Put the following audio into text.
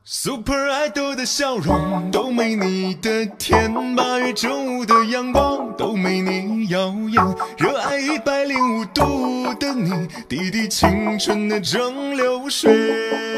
Super Idol 的笑容都没你的甜，8月正午的阳光都没你耀眼，热爱105度的你，滴滴青春的蒸馏水。